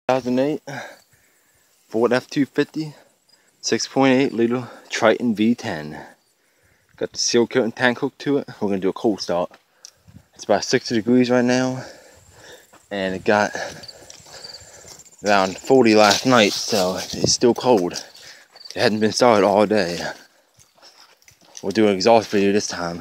2008 Ford F250 6.8 liter Triton V10. Got the seal coating tank hooked to it. We're gonna do a cold start. It's about 60 degrees right now, and it got around 40 last night, so it's still cold. It hadn't been started all day. We'll do an exhaust video this time.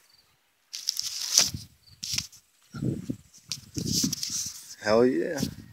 Hell yeah.